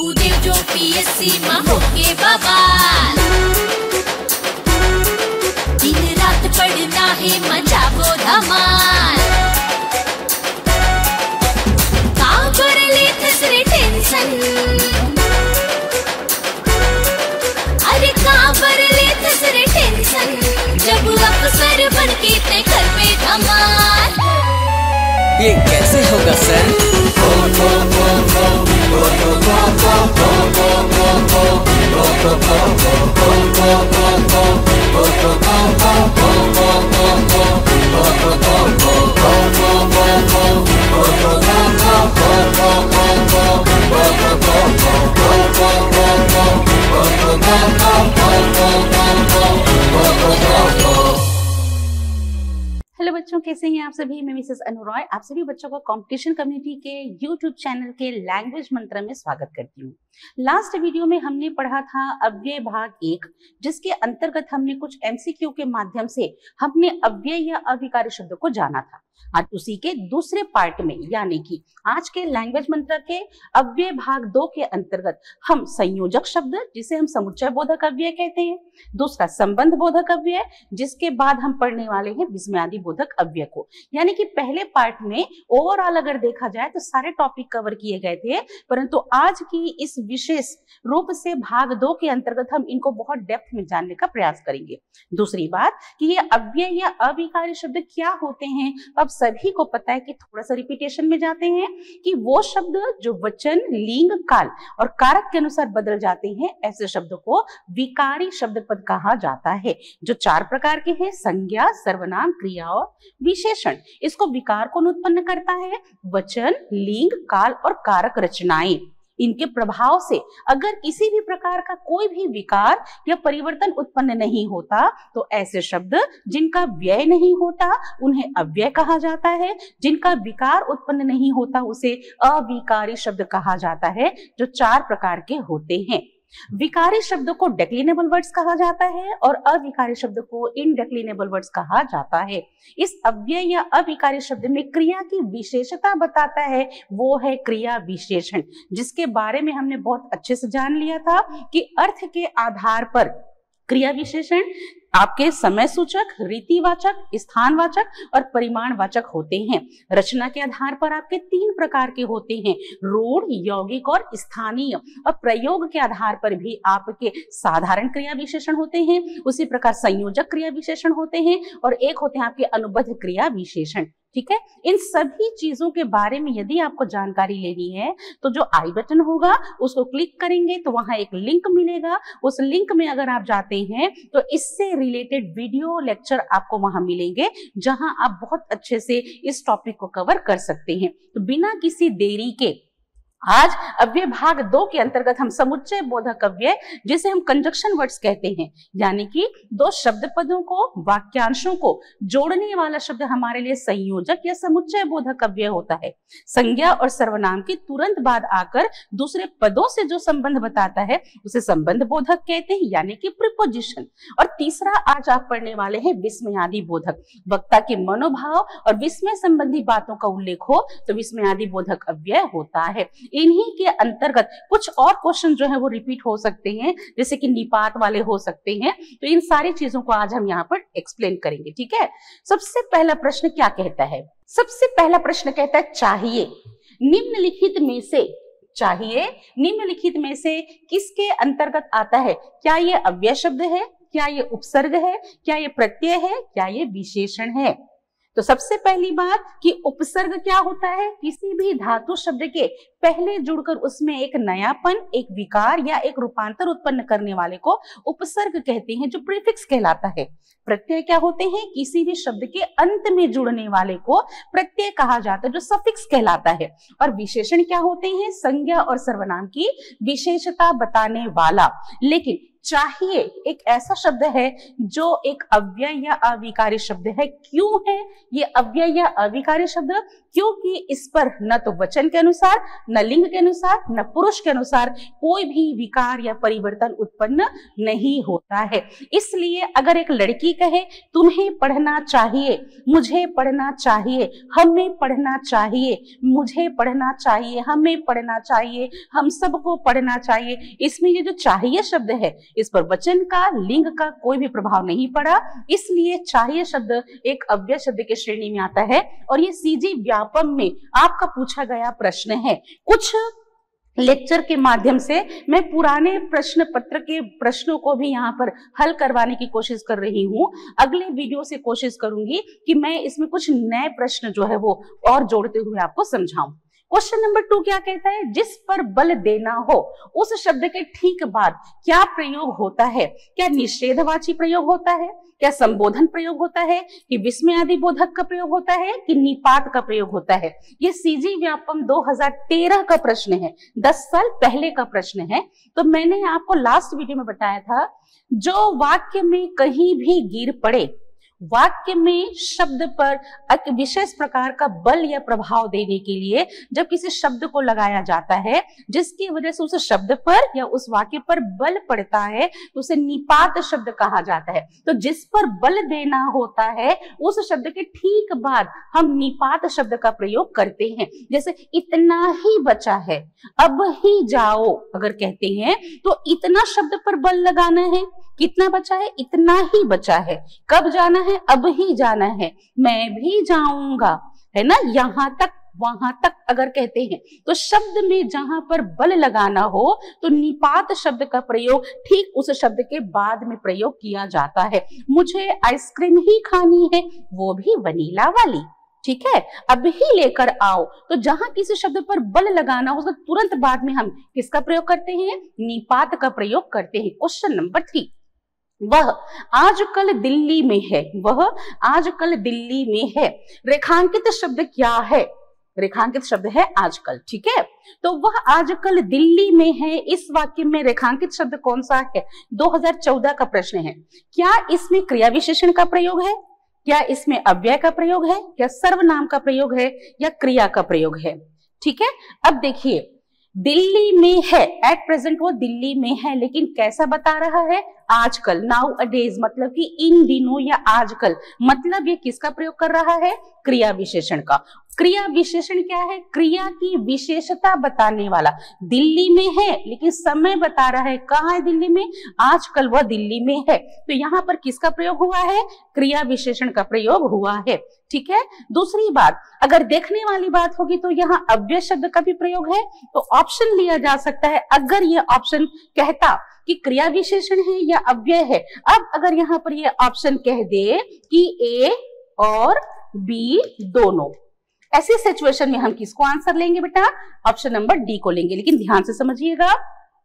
कूदे जो पीएससी में होके बवाल, दिन रात पढ़ना है मचावो धमाल। काबर ले थसरे टेंशन, अरे काबर ले थसरे टेंशन, जब अफसर बनके ते घर पे धमाल। ये कैसे होगा सर? हेलो बच्चों, कैसे हैं आप सभी। मैं मिसेस अनु रॉय आप सभी बच्चों को कंपटीशन कम्युनिटी के यूट्यूब चैनल के लैंग्वेज मंत्र में स्वागत करती हूँ। लास्ट वीडियो में हमने पढ़ा था अव्यय भाग 1, जिसके अंतर्गत हमने कुछ एमसीक्यू के माध्यम से हमने अव्यय या अविकारी शब्द को जाना था। आज उसी के दूसरे पार्ट में यानी कि आज के लैंग्वेज मंत्र के अव्यय भाग 2 के अंतर्गत हम संयोजक शब्द, जिसे हम समुच्चय बोधक अव्यय कहते हैं, दूसरा संबंध बोधक अव्यय, जिसके बाद हम पढ़ने वाले हैं विस्मयादि बोधक अव्यय को। यानी कि पहले पार्ट में ओवरऑल अगर देखा जाए तो सारे टॉपिक कवर किए गए थे, परंतु आज की इस विशेष रूप से भाग 2 के अंतर्गत हम इनको बहुत डेप्थ में जानने का प्रयास करेंगे। दूसरी बात कि ये अव्यय या अविकारी शब्द क्या होते हैं, अब सभी को पता है कि थोड़ा सा रिपीटेशन में जाते हैं कि वो शब्द जो वचन, लिंग, काल और कारक के अनुसार बदल जाते हैं, ऐसे शब्द को विकारी शब्द पद कहा जाता है, जो 4 प्रकार के हैं: संज्ञा, सर्वनाम, क्रिया और विशेषण। इसको विकार कौन उत्पन्न करता है? वचन, लिंग, काल और कारक रचनाएं। इनके प्रभाव से अगर किसी भी प्रकार का कोई भी विकार या परिवर्तन उत्पन्न नहीं होता तो ऐसे शब्द जिनका व्यय नहीं होता उन्हें अव्यय कहा जाता है। जिनका विकार उत्पन्न नहीं होता उसे अविकारी शब्द कहा जाता है, जो 4 प्रकार के होते हैं। विकारी शब्द को डेक्लिनेबल वर्ड्स कहा जाता है और अविकारी शब्द को इनडेक्लिनेबल वर्ड्स कहा जाता है। इस अव्यय या अविकारी शब्द में क्रिया की विशेषता बताता है, वो है क्रिया विशेषण, जिसके बारे में हमने बहुत अच्छे से जान लिया था कि अर्थ के आधार पर क्रिया विशेषण आपके समय सूचक, रीतिवाचक, स्थानवाचक और परिमाणवाचक होते हैं। रचना के आधार पर आपके 3 प्रकार के होते हैं: रूढ़, यौगिक और स्थानीय। और प्रयोग के आधार पर भी आपके साधारण क्रिया विशेषण होते हैं, उसी प्रकार संयोजक क्रिया विशेषण होते हैं और एक होते हैं आपके अनुबंध क्रिया विशेषण। ठीक है, इन सभी चीजों के बारे में यदि आपको जानकारी लेनी है तो जो आई बटन होगा उसको क्लिक करेंगे तो वहां एक लिंक मिलेगा। उस लिंक में अगर आप जाते हैं तो इससे रिलेटेड वीडियो लेक्चर आपको वहां मिलेंगे, जहां आप बहुत अच्छे से इस टॉपिक को कवर कर सकते हैं। तो बिना किसी देरी के आज अव्यय भाग 2 के अंतर्गत हम समुच्चय बोधक अव्यय, जिसे हम कंजक्शन वर्ड्स कहते हैं, यानी कि 2 शब्द पदों को, वाक्यांशों को जोड़ने वाला शब्द हमारे लिए संयोजक या समुच्चय बोधक अव्यय होता है। संज्ञा और सर्वनाम के तुरंत बाद आकर दूसरे पदों से जो संबंध बताता है उसे संबंध बोधक कहते हैं, यानी कि प्रीपोजिशन। और तीसरा आज आप पढ़ने वाले हैं विस्मयादि बोधक। वक्ता के मनोभाव और विस्मय संबंधी बातों का उल्लेख हो तो विस्मयादि बोधक अव्यय होता है। इन्हीं के अंतर्गत कुछ और क्वेश्चन जो है वो रिपीट हो सकते हैं, जैसे कि निपात वाले हो सकते हैं। तो इन सारी चीजों को आज हम यहाँ पर एक्सप्लेन करेंगे। ठीक है, सबसे पहला प्रश्न क्या कहता है? सबसे पहला प्रश्न कहता है चाहिए निम्नलिखित में से, चाहिए निम्नलिखित में से किसके अंतर्गत आता है? क्या ये अव्यय शब्द है, क्या ये उपसर्ग है, क्या ये प्रत्यय है, क्या ये विशेषण है? तो सबसे पहली बात कि उपसर्ग क्या होता है? किसी भी धातु शब्द के पहले जुड़कर उसमें एक नयापन, एक विकार या एक रूपांतर उत्पन्न करने वाले को उपसर्ग कहते हैं, जो प्रीफिक्स कहलाता है। प्रत्यय क्या होते हैं? किसी भी शब्द के अंत में जुड़ने वाले को प्रत्यय कहा जाता है, जो सफिक्स कहलाता है। और विशेषण क्या होते हैं? संज्ञा और सर्वनाम की विशेषता बताने वाला। लेकिन चाहिए एक ऐसा शब्द है जो एक अव्यय या अविकारी शब्द है। क्यों है ये अव्यय या अविकारी शब्द? क्योंकि इस पर न तो वचन के अनुसार, न लिंग के अनुसार, न पुरुष के अनुसार कोई भी विकार या परिवर्तन उत्पन्न नहीं होता है। इसलिए अगर एक लड़की कहे तुम्हें पढ़ना चाहिए, मुझे पढ़ना चाहिए, हमें पढ़ना चाहिए, मुझे पढ़ना चाहिए, हमें पढ़ना चाहिए, हम सबको पढ़ना चाहिए, इसमें ये जो चाहिए शब्द है इस पर वचन का, लिंग का कोई भी प्रभाव नहीं पड़ा, इसलिए चाहिए शब्द एक अव्यय शब्द की श्रेणी में आता है। और ये सीजी व्यापम में आपका पूछा गया प्रश्न है। कुछ लेक्चर के माध्यम से मैं पुराने प्रश्न पत्र के प्रश्नों को भी यहाँ पर हल करवाने की कोशिश कर रही हूँ। अगले वीडियो से कोशिश करूंगी कि मैं इसमें कुछ नए प्रश्न जो है वो और जोड़ते हुए आपको समझाऊं। क्वेश्चन नंबर 2 क्या कहता है? जिस पर बल देना हो उस शब्द के ठीक बाद क्या प्रयोग होता है? क्या निषेधवाची प्रयोग होता है? क्या संबोधन प्रयोग होता है? कि विस्मयादि बोधक का प्रयोग होता है? कि निपात का प्रयोग होता है? ये सीजी व्यापम 2013 का प्रश्न है, 10 साल पहले का प्रश्न है। तो मैंने आपको लास्ट वीडियो में बताया था, जो वाक्य में कहीं भी गिर पड़े, वाक्य में शब्द पर एक विशेष प्रकार का बल या प्रभाव देने के लिए जब किसी शब्द को लगाया जाता है जिसकी वजह से उस शब्द पर या उस वाक्य पर बल पड़ता है तो उसे निपात शब्द कहा जाता है। तो जिस पर बल देना होता है उस शब्द के ठीक बाद हम निपात शब्द का प्रयोग करते हैं। जैसे इतना ही बचा है, अब ही जाओ अगर कहते हैं तो इतना शब्द पर बल लगाना है। कितना बचा है? इतना ही बचा है। कब जाना है? अब ही जाना है। मैं भी जाऊंगा, है ना, यहां तक, वहां तक अगर कहते हैं तो शब्द में जहां पर बल लगाना हो तो निपात शब्द का प्रयोग ठीक उस शब्द के बाद में प्रयोग किया जाता है। मुझे आइसक्रीम ही खानी है, वो भी वनीला वाली, ठीक है, अब ही लेकर आओ। तो जहां किसी शब्द पर बल लगाना हो उसके तुरंत बाद में हम किसका प्रयोग करते हैं? निपात का प्रयोग करते हैं। क्वेश्चन नंबर 3, वह आजकल दिल्ली में है, वह आजकल दिल्ली में है। रेखांकित शब्द क्या है? रेखांकित शब्द है आजकल, ठीक है। तो वह आजकल दिल्ली में है, इस वाक्य में रेखांकित शब्द कौन सा है? 2014 का प्रश्न है। क्या इसमें क्रिया विशेषण का प्रयोग है? क्या इसमें अव्यय का प्रयोग है? क्या सर्वनाम का प्रयोग है? या क्रिया का प्रयोग है? ठीक है। अब देखिए, दिल्ली में है, एट प्रेजेंट वो दिल्ली में है, लेकिन कैसा बता रहा है? आजकल, नाउ अडेज, मतलब कि इन दिनों या आजकल, मतलब ये किसका प्रयोग कर रहा है? क्रिया विशेषण का। क्रिया विशेषण क्या है? क्रिया की विशेषता बताने वाला। दिल्ली में है लेकिन समय बता रहा है, कहाँ है दिल्ली में? आजकल वह दिल्ली में है। तो यहाँ पर किसका प्रयोग हुआ है? क्रिया विशेषण का प्रयोग हुआ है, ठीक है। दूसरी बात, अगर देखने वाली बात होगी तो यहाँ अव्यय शब्द का भी प्रयोग है, तो ऑप्शन लिया जा सकता है। अगर ये ऑप्शन कहता कि क्रिया विशेषण है या अव्यय है, अब अगर यहाँ पर ये ऑप्शन कह दे कि ए और बी दोनों, ऐसी सिचुएशन में हम किसको आंसर लेंगे बेटा? ऑप्शन नंबर डी को लेंगे। लेकिन ध्यान से समझिएगा,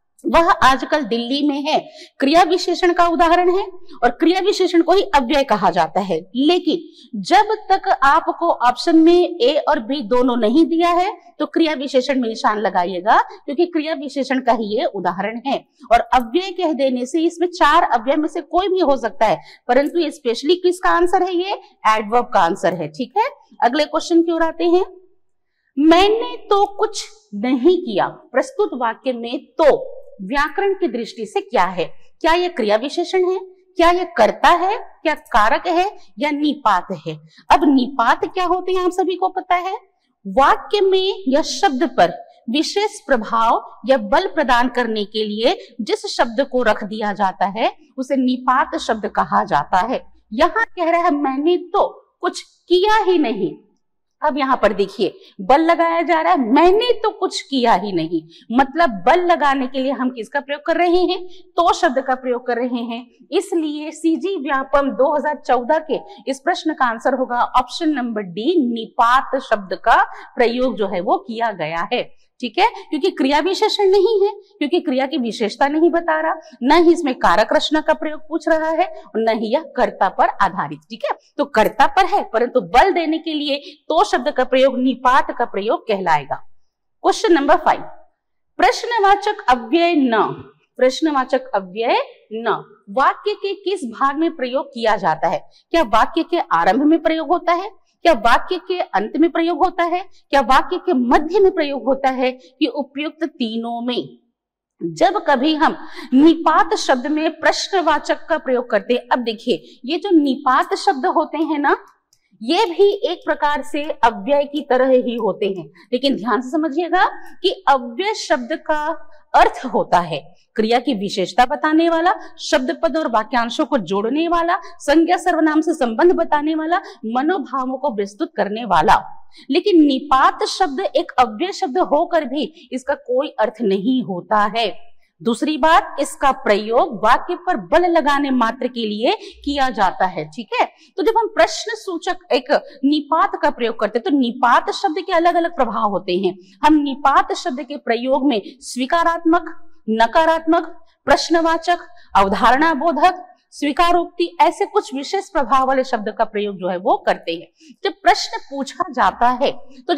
वह आजकल दिल्ली में है क्रिया विशेषण का उदाहरण है और क्रिया विशेषण को ही अव्यय कहा जाता है। लेकिन जब तक आपको ऑप्शन में ए और बी दोनों नहीं दिया है तो क्रिया विशेषण में निशान लगाइएगा, क्योंकि क्रिया विशेषण का ही ये उदाहरण है। और अव्यय कह देने से इसमें 4 अव्यय में से कोई भी हो सकता है, परंतु ये स्पेशली किसका आंसर है? ये एडवर्ब का आंसर है, ठीक है। अगले क्वेश्चन की ओर आते हैं। मैंने तो कुछ नहीं किया, प्रस्तुत वाक्य में तो व्याकरण की दृष्टि से क्या है? क्या यह क्रिया विशेषण है? क्या यह कर्ता है? क्या कारक है? या निपात है? अब निपात क्या होते हैं आप सभी को पता है। वाक्य में या शब्द पर विशेष प्रभाव या बल प्रदान करने के लिए जिस शब्द को रख दिया जाता है उसे निपात शब्द कहा जाता है। यहाँ कह रहा है मैंने तो कुछ किया ही नहीं। अब यहाँ पर देखिए, बल लगाया जा रहा है, मैंने तो कुछ किया ही नहीं, मतलब बल लगाने के लिए हम किसका प्रयोग कर रहे हैं? तो शब्द का प्रयोग कर रहे हैं। इसलिए सीजी व्यापम 2014 के इस प्रश्न का आंसर होगा ऑप्शन नंबर डी, निपात शब्द का प्रयोग जो है वो किया गया है, ठीक है। क्योंकि क्रिया विशेषण नहीं है, क्योंकि क्रिया की विशेषता नहीं बता रहा, न ही इसमें कारक रचना का प्रयोग पूछ रहा है और न ही यह कर्ता पर आधारित, ठीक है। तो कर्ता पर है परंतु बल देने के लिए तो शब्द का प्रयोग निपात का प्रयोग कहलाएगा। क्वेश्चन नंबर 5, प्रश्नवाचक अव्यय न प्रश्नवाचक अव्यय न वाक्य के किस भाग में प्रयोग किया जाता है? क्या वाक्य के आरंभ में प्रयोग होता है, क्या वाक्य के अंत में प्रयोग होता है, क्या वाक्य के मध्य में प्रयोग होता है, कि उपयुक्त तीनों में? जब कभी हम निपात शब्द में प्रश्नवाचक का प्रयोग करते हैं, अब देखिए ये जो निपात शब्द होते हैं ना, ये भी एक प्रकार से अव्यय की तरह ही होते हैं, लेकिन ध्यान से समझिएगा कि अव्यय शब्द का अर्थ होता है क्रिया की विशेषता बताने वाला, शब्द पद और वाक्यांशों को जोड़ने वाला, संज्ञा सर्वनाम से संबंध बताने वाला, मनोभावों को विस्तृत करने वाला। लेकिन निपात शब्द एक अव्यय शब्द होकर भी इसका कोई अर्थ नहीं होता है। दूसरी बात, इसका प्रयोग वाक्य पर बल लगाने मात्र के लिए किया जाता है, ठीक है। तो जब हम प्रश्न सूचक एक निपात का प्रयोग करते हैं तो निपात शब्द के अलग अलग प्रभाव होते हैं। हम निपात शब्द के प्रयोग में स्वीकारात्मक, नकारात्मक, प्रश्नवाचक, अवधारणा बोधक, स्वीकारोक्ति ऐसे कुछ विशेष प्रभाव वाले शब्द का प्रयोग जो है वो करते हैं। जब प्रश्न पूछा जाता है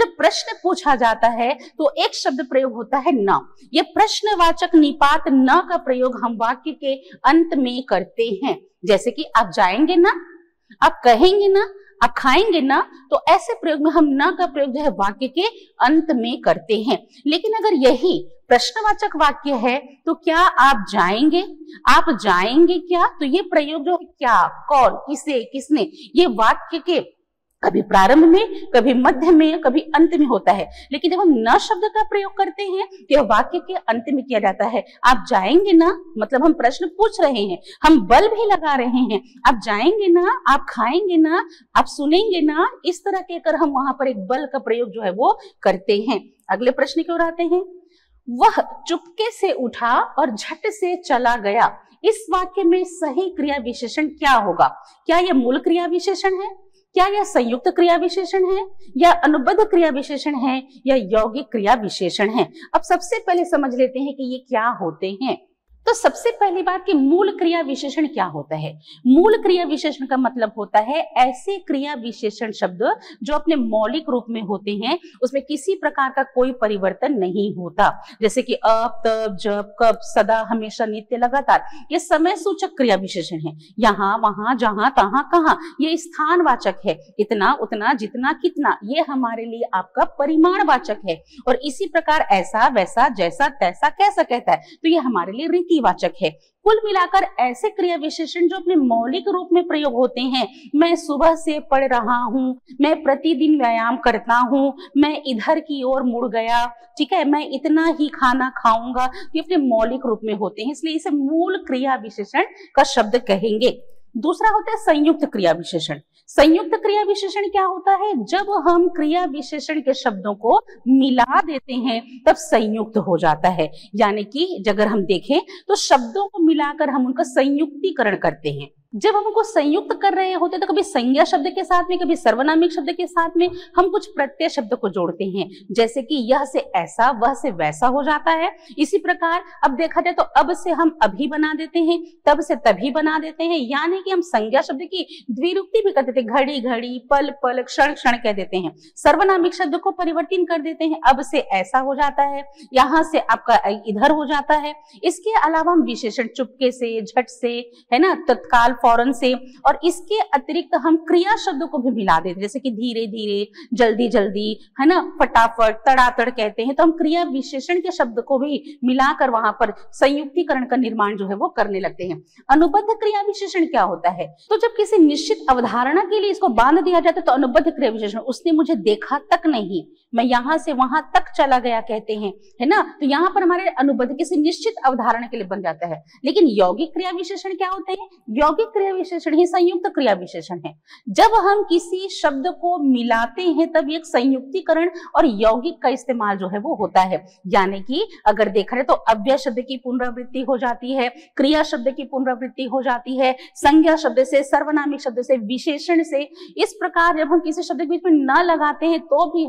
तो एक शब्द प्रयोग होता है न। ये प्रश्नवाचक निपात न का प्रयोग हम वाक्य के अंत में करते हैं, जैसे कि आप जाएंगे ना, आप कहेंगे ना, आप खाएंगे ना, तो ऐसे प्रयोग में हम न का प्रयोग जो है वाक्य के अंत में करते हैं। लेकिन अगर यही प्रश्नवाचक वाक्य है तो क्या आप जाएंगे, आप जाएंगे क्या, तो ये प्रयोग जो है क्या, कौन, किसे, किसने, ये वाक्य के कभी प्रारंभ में, कभी मध्य में, कभी अंत में होता है। लेकिन जब हम न शब्द का प्रयोग करते हैं तो यह वाक्य के अंत में किया जाता है। आप जाएंगे ना, मतलब हम प्रश्न पूछ रहे हैं, हम बल भी लगा रहे हैं, आप जाएंगे ना, आप खाएंगे ना, आप सुनेंगे ना, इस तरह के कर हम वहां पर एक बल का प्रयोग जो है वो करते हैं। अगले प्रश्न की ओर आते हैं। वह चुपके से उठा और झट से चला गया, इस वाक्य में सही क्रिया विशेषण क्या होगा? क्या यह मूल क्रिया विशेषण है, क्या यह संयुक्त क्रिया विशेषण है, या अनुबद्ध क्रिया विशेषण है, या यौगिक क्रिया विशेषण है? अब सबसे पहले समझ लेते हैं कि ये क्या होते हैं। तो सबसे पहली बात कि मूल क्रिया विशेषण क्या होता है। मूल क्रिया विशेषण का मतलब होता है ऐसे क्रिया विशेषण शब्द जो अपने मौलिक रूप में होते हैं, उसमें किसी प्रकार का कोई परिवर्तन नहीं होता, जैसे कि अब, तब, जब, कब, सदा, हमेशा, नित्य, लगातार। ये समय सूचक क्रिया विशेषण है। यहाँ, वहां, जहां, तहां, कहां, ये स्थानवाचक है। इतना, उतना, जितना, कितना, ये हमारे लिए आपका परिमाणवाचक है। और इसी प्रकार ऐसा, वैसा, जैसा, तैसा, कैसा कहता है, तो ये हमारे लिए रीतिवाचक है। कुल मिलाकर ऐसे क्रिया विशेषण जो अपने मौलिक रूप में प्रयोग होते हैं, मैं सुबह से पढ़ रहा हूँ, मैं प्रतिदिन व्यायाम करता हूँ, मैं इधर की ओर मुड़ गया, ठीक है, मैं इतना ही खाना खाऊंगा, ये अपने मौलिक रूप में होते हैं, इसलिए इसे मूल क्रिया विशेषण का शब्द कहेंगे। दूसरा होता है संयुक्त क्रिया विशेषण। संयुक्त क्रिया विशेषण क्या होता है? जब हम क्रिया विशेषण के शब्दों को मिला देते हैं तब संयुक्त हो जाता है। यानी कि अगर हम देखें तो शब्दों को मिलाकर हम उनका संयुक्तिकरण करते हैं। जब हम उनको संयुक्त कर रहे होते तो कभी संज्ञा शब्द के साथ में, कभी सर्वनामिक शब्द के साथ में हम कुछ प्रत्यय शब्द को जोड़ते हैं, जैसे कि यह से ऐसा, वह से वैसा हो जाता है। इसी प्रकार अब देखा जाए तो अब से हम अभी बना देते हैं, तब से तभी बना देते हैं, यानी कि हम संज्ञा शब्द की द्विरुक्ति भी कर देते हैं, घड़ी घड़ी, पल पल, क्षण क्षण कह देते हैं। सर्वनामिक शब्द को परिवर्तन कर देते हैं, अब से ऐसा हो जाता है, यहाँ से आपका इधर हो जाता है। इसके अलावा हम विशेषण चुपके से, झट से, है ना, तत्काल, फौरन से, और इसके अतिरिक्त हम क्रिया शब्दों को भी मिला देते हैं, जैसे कि धीरे धीरे, जल्दी जल्दी, है ना, फटाफट, तड़ातड़ कहते हैं। तो हम क्रिया विशेषण के शब्द को भी मिलाकर वहां पर संयुक्तिकरण का निर्माण जो है वो करने लगते हैं। अनुबद्ध क्रिया विशेषण क्या होता है? तो जब किसी निश्चित अवधारणा के लिए इसको बांध दिया जाता है तो अनुबद्ध क्रिया विशेषण, उसने मुझे देखा तक नहीं, मैं यहां से वहां तक चला गया कहते हैं, है ना, तो यहाँ पर हमारे अनुबद्ध किसी निश्चित अवधारणा के लिए बन जाता है। लेकिन यौगिक क्रिया विशेषण क्या होते हैं? यौगिक क्रिया विशेषण ही संयुक्त क्रिया विशेषण है। जब हम किसी शब्द को मिलाते हैं तब एक संयुक्तिकरण और यौगिक का इस्तेमाल जो है वो होता है। यानी कि अगर देखा जाए तो अव्यय शब्द की पुनरावृत्ति हो जाती है, क्रिया शब्द की पुनरावृत्ति हो जाती है, संज्ञा शब्द से, सर्वनामिक शब्द से, विशेषण से। इस प्रकार जब हम किसी शब्द के बीच में न लगाते हैं तो भी हम एक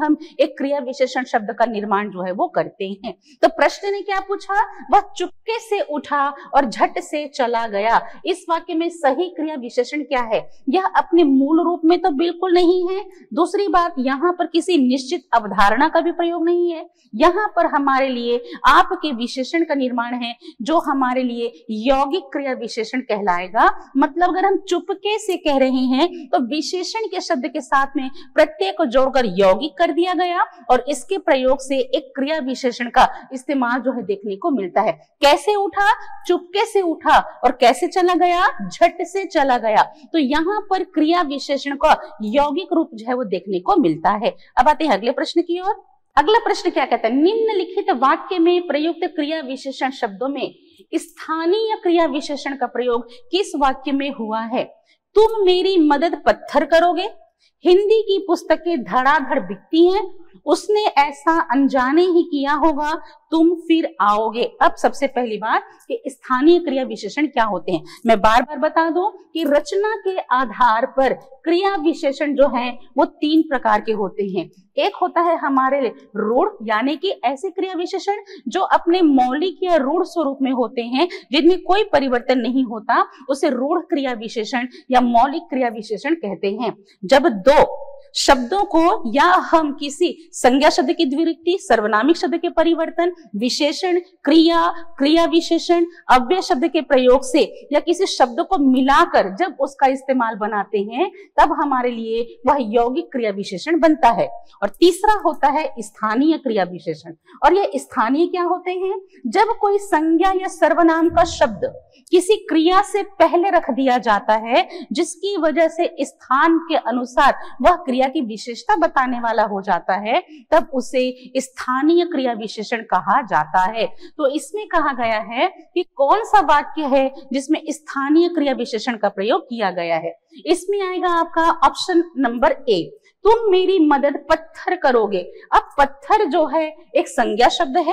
एक क्रिया विशेषण शब्द का निर्माण जो है वो करते हैं। तो प्रश्न ने क्या पूछा, वह चुपके से उठा और झट से चला गया। इस वाक्य में सही क्रिया विशेषण क्या है? यह अपने मूल रूप में तो बिल्कुल नहीं है। दूसरी बात, यहाँ पर किसी निश्चित अवधारणा का भी प्रयोग नहीं है। यहाँ पर हमारे लिए आपके विशेषण का निर्माण है जो हमारे लिए यौगिक क्रिया विशेषण कहलाएगा। मतलब अगर हम चुपके से कह रहे हैं तो विशेषण के शब्द के साथ में प्रत्यय को जोड़कर यौगिक कर दिया गया और इसके प्रयोग से एक क्रिया विशेषण का इस्तेमाल जो है देखने को मिलता है। कैसे उठा? चुपके से उठा। और कैसे चला गया? झट से चला गया। तो यहाँ पर क्रिया विशेषण का यौगिक रूप जो है वो देखने को मिलता है। अब आते हैं अगले प्रश्न की ओर। अगला प्रश्न क्या कहता है, निम्नलिखित वाक्य में प्रयुक्त क्रिया विशेषण शब्दों में स्थानीय क्रिया विशेषण का प्रयोग किस वाक्य में हुआ है? तुम मेरी मदद पत्थर करोगे। हिंदी की पुस्तकें धड़ाधड़ बिकती हैं, उसने ऐसा अनजाने ही किया होगा, तुम फिर आओगे। अब सबसे पहली बात कि स्थानीय क्रिया विशेषण क्या होते हैं, मैं बार बार बता दूं कि रचना के आधार पर क्रिया विशेषण जो है वो 3 प्रकार के होते हैं। एक होता है हमारे रूढ़, यानी कि ऐसे क्रिया विशेषण जो अपने मौलिक या रूढ़ स्वरूप में होते हैं, जिनमें कोई परिवर्तन नहीं होता, उसे रूढ़ क्रिया विशेषण या मौलिक क्रिया विशेषण कहते हैं। जब 2 शब्दों को या हम किसी संज्ञा शब्द की द्विरुक्ति, सर्वनामिक शब्द के परिवर्तन, विशेषण, क्रिया, क्रिया विशेषण, अव्यय शब्द के प्रयोग से या किसी शब्द को मिलाकर जब उसका इस्तेमाल बनाते हैं तब हमारे लिए वह यौगिक क्रिया विशेषण बनता है। और तीसरा होता है स्थानीय क्रिया विशेषण। और यह स्थानीय क्या होते हैं? जब कोई संज्ञा या सर्वनाम का शब्द किसी क्रिया से पहले रख दिया जाता है जिसकी वजह से स्थान के अनुसार वह क्रिया की विशेषता बताने वाला हो जाता है, तब उसे स्थानीय क्रिया विशेषण कहा जाता है। तो इसमें कहा गया है कि कौन सा वाक्य है जिसमें स्थानीय क्रिया विशेषण का प्रयोग किया गया है। इसमें आएगा आपका ऑप्शन नंबर ए, तुम मेरी मदद पत्थर करोगे। अब पत्थर जो है एक संज्ञा शब्द है,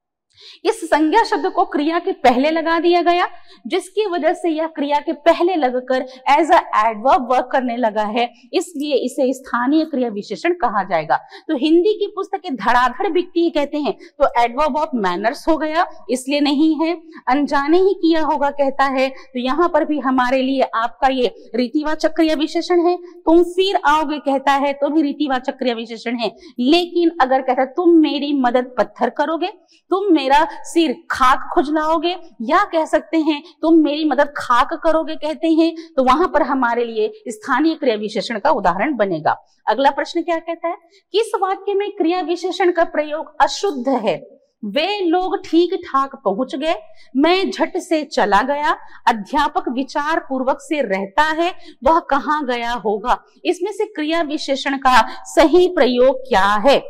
इस संज्ञा शब्द को क्रिया के पहले लगा दिया गया जिसकी वजह से यह क्रिया के पहले लगकर एज अ एडवर्ब वर्क करने लगा है, इसलिए इसे स्थानीय क्रिया विशेषण कहा जाएगा। तो हिंदी की पुस्तकें धड़ाधड़ बिकती है कहते हैं तो एडवर्ब ऑफ मैनर्स हो गया, इसलिए नहीं है। अनजाने ही किया होगा कहता है तो यहाँ पर भी हमारे लिए आपका ये रीतिवाचक क्रिया विशेषण है। तुम फिर आओगे कहता है तो भी रीतिवाचक क्रिया विशेषण है। लेकिन अगर कहता है तुम मेरी मदद पत्थर करोगे, तुम मेरा सिर खाक खुजलाओगे, या कह सकते हैं तुम मेरी मदद खाक करोगे कहते हैं, तो वहां पर हमारे लिए स्थानीय क्रिया विशेषण का उदाहरण बनेगा। अगला प्रश्न क्या कहता है, किस वाक्य में क्रिया विशेषण का प्रयोग अशुद्ध है? वे लोग ठीक ठाक पहुंच गए, मैं झट से चला गया, अध्यापक विचार पूर्वक से रहता है, वह कहाँ गया होगा। इसमें से क्रिया विशेषण का सही प्रयोग क्या है?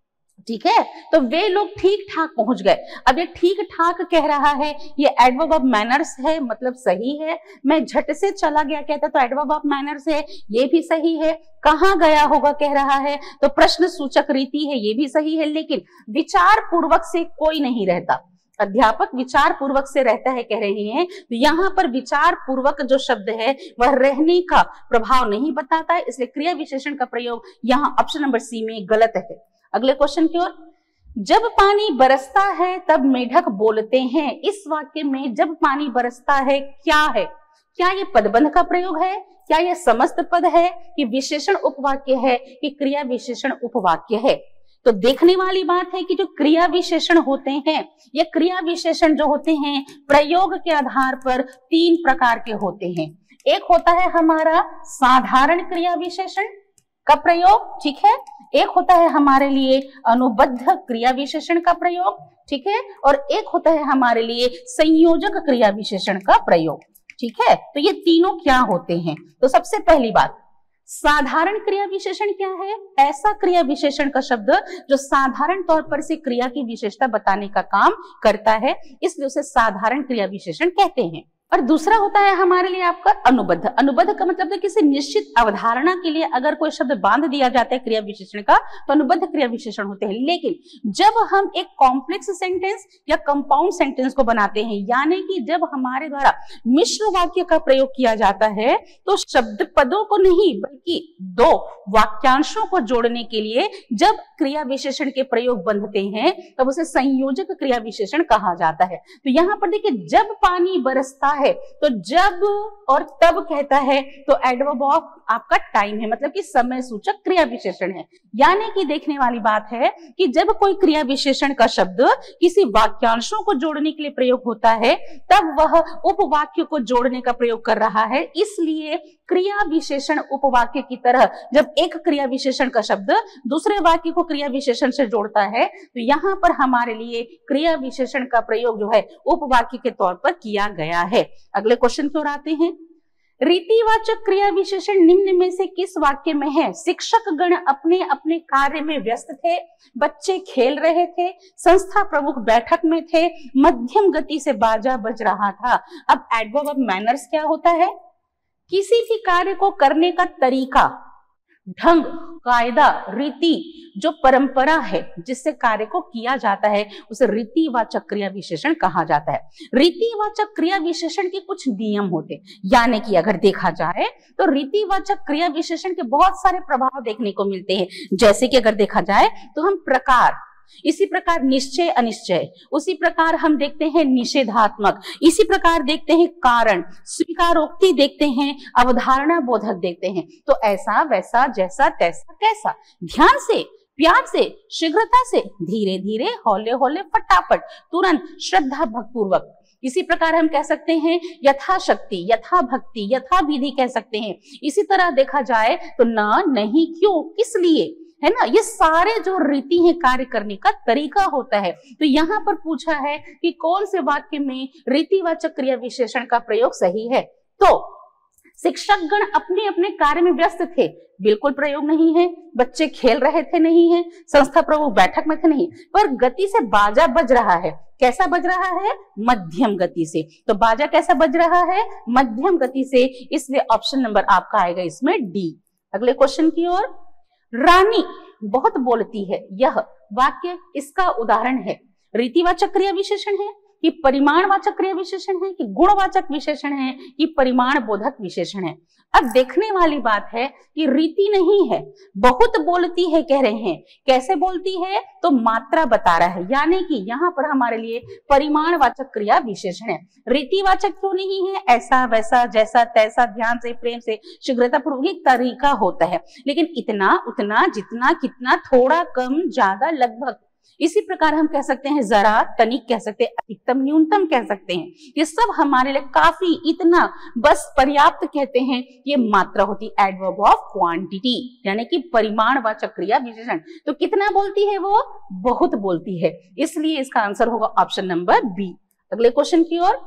ठीक है, तो वे लोग ठीक ठाक पहुंच गए। अब ये ठीक ठाक कह रहा है, ये एडवर्ब ऑफ मैनर्स है, मतलब सही है। मैं झट से चला गया कहता तो एडवर्ब ऑफ मैनर्स है, ये भी सही है। कहाँ गया होगा कह रहा है तो प्रश्न सूचक रीति है, ये भी सही है। लेकिन विचार पूर्वक से कोई नहीं रहता, अध्यापक विचार पूर्वक से रहता है कह रहे हैं, तो यहाँ पर विचार पूर्वक जो शब्द है वह रहने का प्रभाव नहीं बताता है, इसलिए क्रिया विशेषण का प्रयोग यहाँ ऑप्शन नंबर सी में गलत है। अगले क्वेश्चन की ओर, जब पानी बरसता है तब मेढक बोलते हैं। इस वाक्य में जब पानी बरसता है क्या है? क्या ये पदबंध का प्रयोग है? क्या यह समस्त पद है कि विशेषण उपवाक्य है कि क्रिया विशेषण उपवाक्य है? तो देखने वाली बात है कि जो क्रिया विशेषण होते हैं, ये क्रिया विशेषण जो होते हैं प्रयोग के आधार पर 3 प्रकार के होते हैं। एक होता है हमारा साधारण क्रिया विशेषण का प्रयोग, ठीक है। एक होता है हमारे लिए अनुबद्ध क्रिया विशेषण का प्रयोग, ठीक है। और एक होता है हमारे लिए संयोजक क्रिया विशेषण का प्रयोग, ठीक है। तो ये तीनों क्या होते हैं? तो सबसे पहली बात, साधारण क्रिया विशेषण क्या है? ऐसा क्रिया विशेषण का शब्द जो साधारण तौर पर से क्रिया की विशेषता बताने का काम करता है, इसलिए उसे साधारण क्रिया विशेषण कहते हैं। और दूसरा होता है हमारे लिए आपका अनुबद्ध। अनुबद्ध का मतलब है किसी निश्चित अवधारणा के लिए अगर कोई शब्द बांध दिया जाता है क्रिया विशेषण का तो अनुबद्ध क्रिया विशेषण होते हैं। लेकिन जब हम एक कॉम्प्लेक्स सेंटेंस या कंपाउंड सेंटेंस को बनाते हैं, यानी कि जब हमारे द्वारा मिश्र वाक्य का प्रयोग किया जाता है तो शब्द पदों को नहीं बल्कि दो वाक्यांशों को जोड़ने के लिए जब क्रिया विशेषण के प्रयोग बंधते हैं तब उसे संयोजक क्रिया विशेषण कहा जाता है। तो यहाँ पर देखिए, जब पानी बरसता है तो जब और तब कहता है तो एडवर्ब ऑफ आपका टाइम है, मतलब कि समय सूचक क्रिया विशेषण है। यानी कि देखने वाली बात है कि जब कोई क्रिया विशेषण का शब्द किसी वाक्यांशों को जोड़ने के लिए प्रयोग होता है तब वह उपवाक्य को जोड़ने का प्रयोग कर रहा है। इसलिए क्रिया विशेषण उपवाक्य की तरह जब एक क्रिया विशेषण का शब्द दूसरे वाक्य को क्रिया विशेषण से जोड़ता है तो यहाँ पर हमारे लिए क्रिया विशेषण का प्रयोग जो है उपवाक्य के तौर पर किया गया है। अगले क्वेश्चन की ओर आते हैं। रीतिवाचक क्रिया विशेषण निम्न में से किस वाक्य में है? शिक्षक गण अपने अपने कार्य में व्यस्त थे, बच्चे खेल रहे थे, संस्था प्रमुख बैठक में थे, मध्यम गति से बाजा बज रहा था। अब एडवर्ब ऑफ मैनर्स क्या होता है? किसी भी कार्य को करने का तरीका, ढंग, कायदा, रीति, जो परंपरा है जिससे कार्य को किया जाता है उसे रीतिवाचक क्रिया विशेषण कहा जाता है। रीतिवाचक क्रिया विशेषण के कुछ नियम होते हैं, यानी कि अगर देखा जाए तो रीतिवाचक क्रिया विशेषण के बहुत सारे प्रभाव देखने को मिलते हैं। जैसे कि अगर देखा जाए तो हम प्रकार, इसी प्रकार निश्चय अनिश्चय, उसी प्रकार हम देखते हैं निषेधात्मक, इसी प्रकार देखते हैं कारण, स्वीकारोक्ति देखते हैं, अवधारणा बोधक देखते हैं। तो ऐसा वैसा जैसा तैसा कैसा, ध्यान से, प्यार से, शीघ्रता से, धीरे धीरे, हौले हौले, फटाफट, तुरंत, श्रद्धा भक्तिपूर्वक। इसी प्रकार हम कह सकते हैं यथाशक्ति, यथा भक्ति, यथा विधि कह सकते हैं। इसी तरह देखा जाए तो ना, नहीं, क्यों, किस लिए, है ना, ये सारे जो रीति है कार्य करने का तरीका होता है। तो यहाँ पर पूछा है कि कौन से वाक्य में रीतिवाचक क्रिया विशेषण का प्रयोग सही है। तो शिक्षक गण अपने अपने कार्य में व्यस्त थे, बिल्कुल प्रयोग नहीं है। बच्चे खेल रहे थे, नहीं है। संस्था प्रमुख बैठक में थे, नहीं। पर गति से बाजा बज रहा है, कैसा बज रहा है? मध्यम गति से। तो बाजा कैसा बज रहा है? मध्यम गति से। इसलिए ऑप्शन नंबर आपका आएगा इसमें डी। अगले क्वेश्चन की ओर। रानी बहुत बोलती है, यह वाक्य इसका उदाहरण है। रीतिवाचक क्रिया विशेषण है कि परिमाणवाचक क्रिया विशेषण है कि गुणवाचक विशेषण है कि परिमाण बोधक विशेषण है? अब देखने वाली बात है कि रीति नहीं है, बहुत बोलती है कह रहे हैं। कैसे बोलती है? तो मात्रा बता रहा है, यानी कि यहाँ पर हमारे लिए परिमाणवाचक क्रिया विशेषण है। रीतिवाचक क्यों नहीं है? ऐसा वैसा जैसा तैसा, ध्यान से, प्रेम से, शीघ्रतापूर्वक तरीका होता है। लेकिन इतना, उतना, जितना, कितना, थोड़ा, कम, ज्यादा, लगभग, इसी प्रकार हम कह सकते हैं जरा, तनिक कह सकते हैं, अधिकतम, न्यूनतम कह सकते हैं। ये सब हमारे लिए काफी, इतना, बस, पर्याप्त कहते हैं। ये मात्रा होती है एडवर्ब ऑफ क्वांटिटी, यानी कि परिमाणवाचक क्रिया विशेषण। तो कितना बोलती है वो? बहुत बोलती है। इसलिए इसका आंसर होगा ऑप्शन नंबर बी। अगले क्वेश्चन की ओर।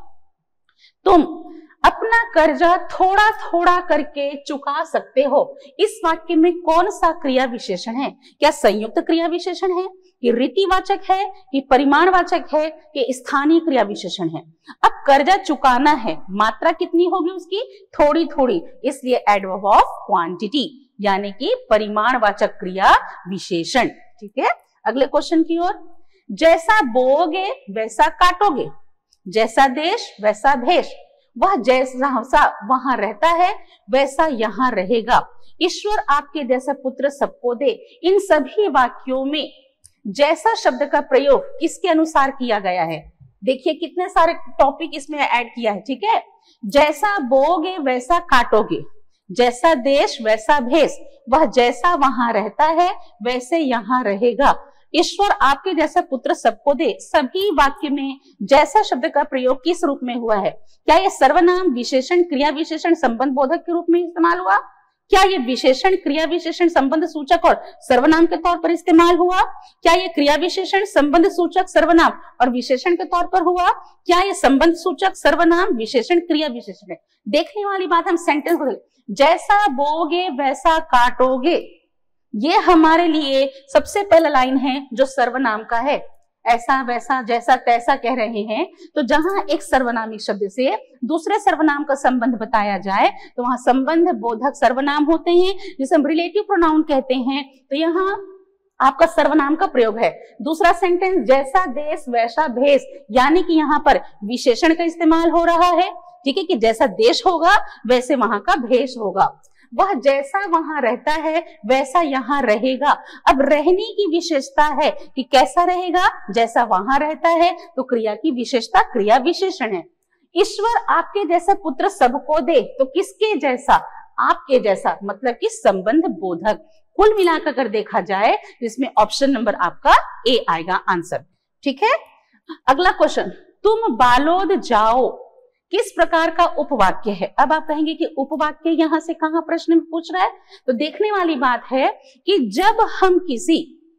तुम अपना कर्जा थोड़ा थोड़ा करके चुका सकते हो। इस वाक्य में कौन सा क्रिया विशेषण है? क्या संयुक्त क्रिया विशेषण है कि रीतिवाचक है कि परिमाणवाचक है कि स्थानीय क्रिया विशेषण है? अब कर्जा चुकाना है, मात्रा कितनी होगी उसकी? थोड़ी थोड़ी, इसलिए एडवर्ब ऑफ क्वांटिटी, यानी कि परिमाणवाचक क्रिया विशेषण। ठीक है, अगले क्वेश्चन की ओर। जैसा बोओगे वैसा काटोगे, जैसा देश वैसा भेष, वह जैसा वहां रहता है वैसा यहाँ रहेगा, ईश्वर आपके जैसा पुत्र सबको दे। इन सभी वाक्यों में जैसा शब्द का प्रयोग किसके अनुसार किया गया है? देखिए कितने सारे टॉपिक इसमें ऐड किया है। ठीक है, जैसा बोओगे वैसा काटोगे, जैसा देश वैसा भेष, वह जैसा वहां रहता है वैसे यहाँ रहेगा, ईश्वर आपके जैसा पुत्र सबको दे। सभी वाक्य में जैसा शब्द का प्रयोग किस रूप में हुआ है? क्या यह सर्वनाम, विशेषण, क्रिया विशेषण, संबंध बोधक के रूप में इस्तेमाल हुआ? क्या ये विशेषण, क्रिया विशेषण, संबंध सूचक और सर्वनाम के तौर पर इस्तेमाल हुआ? क्या ये क्रिया विशेषण, संबंध सूचक, सर्वनाम और विशेषण के तौर पर हुआ? क्या ये संबंध सूचक, सर्वनाम, विशेषण, क्रिया विशेषण है? देखने वाली बात, हम सेंटेंस को जैसा बोगे वैसा काटोगे, ये हमारे लिए सबसे पहला लाइन है जो सर्वनाम का है। ऐसा वैसा जैसा तैसा कह रहे हैं, तो जहां एक सर्वनामिक शब्द से दूसरे सर्वनाम का संबंध बताया जाए तो वहां संबंध बोधक सर्वनाम होते हैं, जिसे हम रिलेटिव प्रोनाउन कहते हैं। तो यहाँ आपका सर्वनाम का प्रयोग है। दूसरा सेंटेंस, जैसा देश वैसा भेष, यानी कि यहाँ पर विशेषण का इस्तेमाल हो रहा है। ठीक है, कि जैसा देश होगा वैसे वहां का भेष होगा। वह जैसा वहां रहता है वैसा यहाँ रहेगा। अब रहने की विशेषता है कि कैसा रहेगा, जैसा वहां रहता है, तो क्रिया की विशेषता क्रिया विशेषण है। ईश्वर आपके जैसा पुत्र सबको दे, तो किसके जैसा, आपके जैसा, मतलब कि संबंध बोधक। कुल मिलाकर अगर देखा जाए तो इसमें ऑप्शन नंबर आपका ए आएगा आंसर। ठीक है, अगला क्वेश्चन, तुम बालोद जाओ किस प्रकार का उपवाक्य है। अब आप कहेंगे कि उपवाक्य यहां से कहां प्रश्न में पूछ रहा है, तो देखने वाली बात है कि जब हम किसी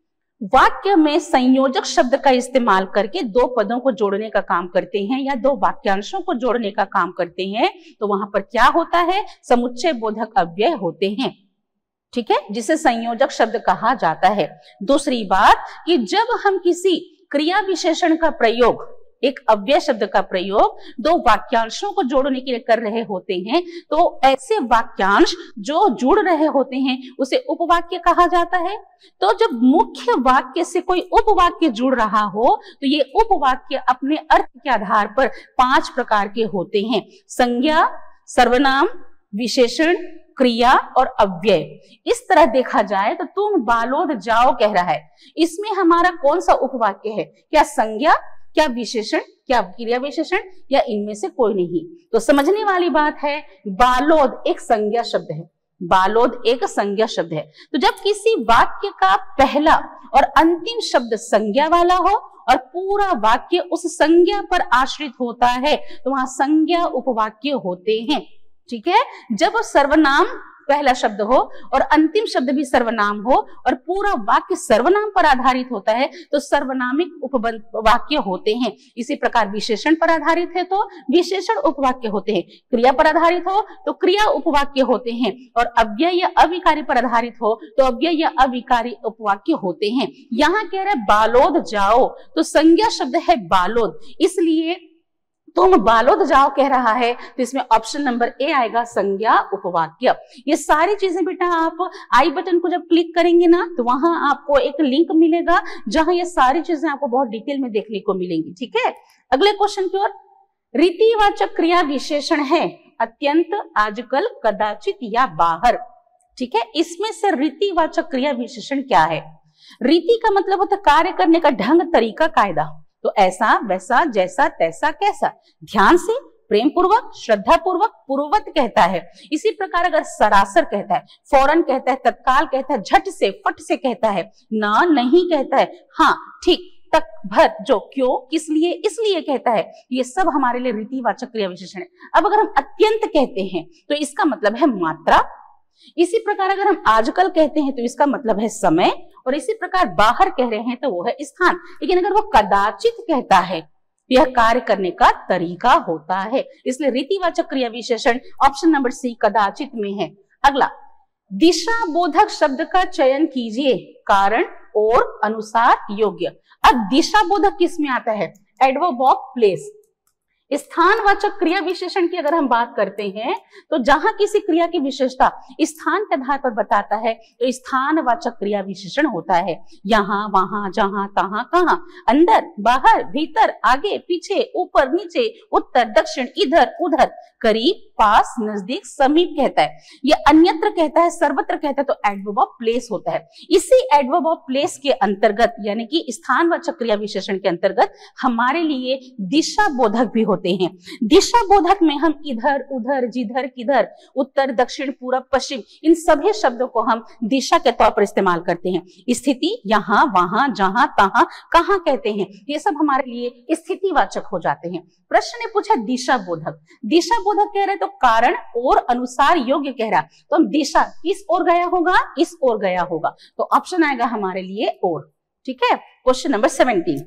वाक्य में संयोजक शब्द का इस्तेमाल करके दो पदों को जोड़ने का काम करते हैं या दो वाक्यांशों को जोड़ने का काम करते हैं, तो वहां पर क्या होता है, समुच्चय बोधक अव्यय होते हैं। ठीक है, जिसे संयोजक शब्द कहा जाता है। दूसरी बात कि जब हम किसी क्रिया विशेषण का प्रयोग, एक अव्यय शब्द का प्रयोग दो वाक्यांशों को जोड़ने के लिए कर रहे होते हैं, तो ऐसे वाक्यांश जो जुड़ रहे होते हैं उसे उपवाक्य कहा जाता है। तो जब मुख्य वाक्य से कोई उपवाक्य जुड़ रहा हो तो ये उपवाक्य अपने अर्थ के आधार पर 5 प्रकार के होते हैं, संज्ञा, सर्वनाम, विशेषण, क्रिया और अव्यय। इस तरह देखा जाए तो तुम बालोद जाओ कह रहा है, इसमें हमारा कौन सा उपवाक्य है, क्या संज्ञा, क्या विशेषण, क्या क्रिया विशेषण, या इनमें से कोई नहीं। तो समझने वाली बात है, बालोद एक संज्ञा शब्द है, बालोद एक संज्ञा शब्द है। तो जब किसी वाक्य का पहला और अंतिम शब्द संज्ञा वाला हो और पूरा वाक्य उस संज्ञा पर आश्रित होता है तो वहां संज्ञा उपवाक्य होते हैं। ठीक है, जब सर्वनाम पहला शब्द हो और अंतिम शब्द भी सर्वनाम हो और पूरा वाक्य सर्वनाम पर आधारित होता है तो सर्वनामिक उपवाक्य होते हैं। इसी प्रकार विशेषण पर आधारित है तो विशेषण उपवाक्य होते हैं, क्रिया पर आधारित हो तो क्रिया उपवाक्य होते हैं, और अव्यय या अविकारी पर आधारित हो तो अव्यय या अविकारी उपवाक्य होते हैं। यहाँ कह रहे बालोद जाओ, तो संज्ञा शब्द है बालोद, इसलिए तुम बालोद जाओ कह रहा है, तो इसमें ऑप्शन नंबर ए आएगा संज्ञा उपवाक्य। ये सारी चीजें बेटा आप आई बटन को जब क्लिक करेंगे ना तो वहां आपको एक लिंक मिलेगा जहां ये सारी चीजें आपको बहुत डिटेल में देखने को मिलेंगी। ठीक है, अगले क्वेश्चन की ओर, रीतिवाचक क्रिया विशेषण है अत्यंत, आजकल, कदाचित या बाहर। ठीक है, इसमें से रीतिवाचक क्रिया विशेषण क्या है। रीति का मतलब होता है कार्य करने का ढंग, तरीका, कायदा। तो ऐसा वैसा जैसा तैसा कैसा, ध्यान से, प्रेम पूर्वक, श्रद्धा पूर्वक, पूर्ववत कहता है। इसी प्रकार अगर सरासर कहता है, फौरन कहता है, तत्काल कहता है, झट से, फट से कहता है, ना, नहीं कहता है, हाँ, ठीक, तक, भर, जो, क्यों, किस लिए, इसलिए कहता है, ये सब हमारे लिए रीतिवाचक क्रिया विशेषण है। अब अगर हम अत्यंत कहते हैं तो इसका मतलब है मात्रा। इसी प्रकार अगर हम आजकल कहते हैं तो इसका मतलब है समय, और इसी प्रकार बाहर कह रहे हैं तो वो है स्थान। लेकिन अगर वो कदाचित कहता है तो यह कार्य करने का तरीका होता है, इसलिए रीतिवाचक क्रिया विशेषण ऑप्शन नंबर सी कदाचित में है। अगला, दिशा बोधक शब्द का चयन कीजिए, कारण और अनुसार योग्य। अब दिशा बोधक किस में आता है, एडवर्ब ऑफ प्लेस। स्थानवाचक क्रिया विशेषण की अगर हम बात करते हैं तो जहां किसी क्रिया की विशेषता स्थान के आधार पर बताता है तो स्थानवाचक क्रिया विशेषण होता है। यहाँ, वहां, जहां, तहां, कहां, अंदर, बाहर, भीतर, आगे, पीछे, ऊपर, नीचे, उत्तर, दक्षिण, इधर, उधर, करीब, पास, नजदीक, समीप कहता है। यह अन्यत्र कहता है, सर्वत्र कहता है, तो एडवर्ब ऑफ प्लेस होता है। इसी एडवर्ब ऑफ प्लेस के अंतर्गत यानी कि स्थानवाचक क्रिया विशेषण के अंतर्गत हमारे लिए दिशा बोधक भी होते हैं। दिशा बोधक में हम इधर, उधर, जिधर, किधर, उत्तर, दक्षिण, पूरब, पश्चिम, इन सभी शब्दों को हम दिशा के तौर पर इस्तेमाल करते हैं। स्थिति, यहाँ, वहां, जहां, तहां, कहां कहते हैं, ये सब हमारे लिए स्थितिवाचक हो जाते हैं। प्रश्न ने पूछा दिशा बोधक, दिशा बोधक कह रहे तो कारण और अनुसार योग्य कह रहा, तो हम दिशा किस ओर गया होगा, इस ओर गया होगा, तो ऑप्शन आएगा हमारे लिए और। ठीक है, क्वेश्चन नंबर 17,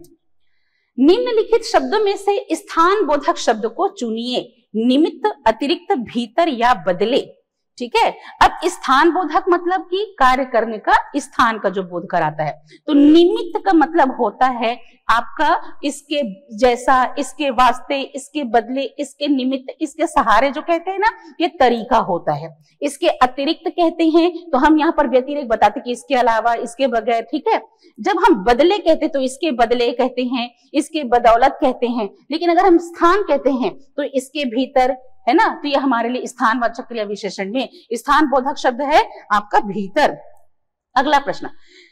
निम्नलिखित शब्दों में से स्थान बोधक शब्द को चुनिए, निमित्त, अतिरिक्त, भीतर या बदले। ठीक है, अब स्थान बोधक मतलब कि कार्य करने का स्थान का जो बोध कराता है, तो निमित्त का मतलब होता है आपका इसके जैसा, इसके वास्ते, इसके बदले, इसके निमित्त, इसके सहारे जो कहते हैं ना, ये तरीका होता है। इसके अतिरिक्त कहते हैं तो हम यहाँ पर व्यतिरेक बताते कि इसके अलावा, इसके बगैर, ठीक है। जब हम बदले कहते तो इसके बदले कहते हैं, इसके बदौलत कहते हैं। लेकिन अगर हम स्थान कहते हैं तो इसके भीतर, है ना, तो ये हमारे लिए स्थानवाचक क्रिया विशेषण में स्थान बोधक शब्द है आपका भीतर। अगला प्रश्न,